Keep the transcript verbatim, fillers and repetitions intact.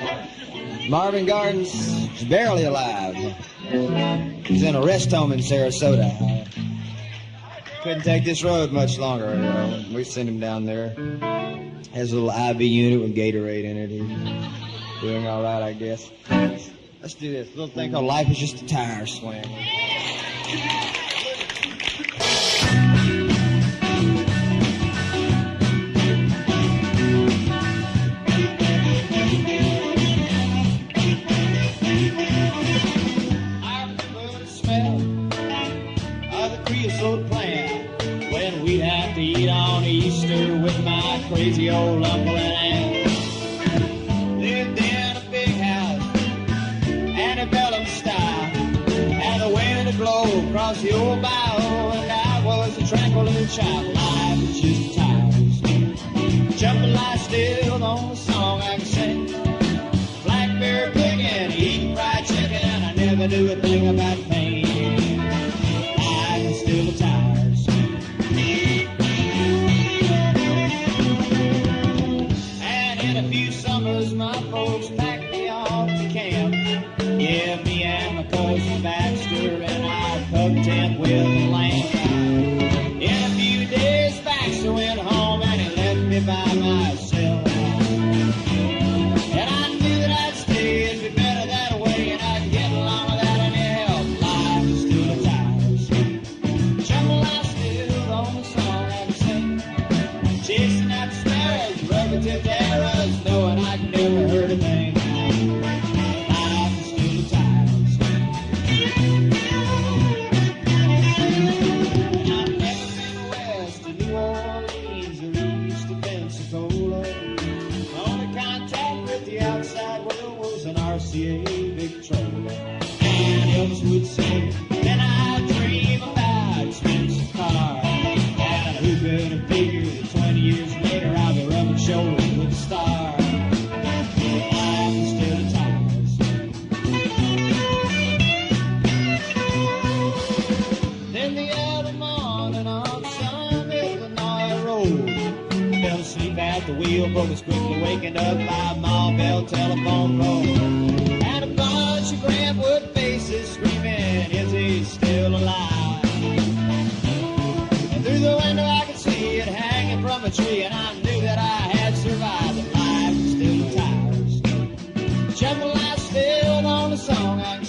Marvin Gardens is barely alive. He's in a rest home in Sarasota. Couldn't take this road much longer. Uh, we sent him down there. Has a little I V unit with Gatorade in it. He's doing all right, I guess. Let's do this. A little thing called Life is Just a Tire Swing. Crazy old uncle and aunt lived in a big house, antebellum style, and the wind would blow across the old bayou, and I was a tranquil little child. Life was just a tire, jumping like still on the song I can sing. Blackberry picking, eating fried chicken, I never knew a thing about pain. Life was still a tire. My folks packed me off to camp. Yeah, me and my cousin Baxter and our pub tent with the lamp. In a few days, Baxter went home and he left me by myself. And I knew that I'd stay, it'd be better that way, and I'd get along without any help. Life is still a tire. Jungle life still on the song I can sing. Chasing out the sparrows, rugged tipped arrows, knowing I can never hurt a thing. Life is still a tires. And I've never been west to New Orleans or east to Pensacola. My only contact with the outside world was an R C A Victrola. And Elvis would say, then I dream about expensive cars. And who could have figured that twenty years later I'll be rubbing shoulders with a star. The wheel, but was quickly wakened up by a mall bell telephone roll. And a bunch of Grantwood faces screaming, is he still alive? And through the window I could see it hanging from a tree, and I knew that I had survived. But life was still in tires. Jungle life still on the song I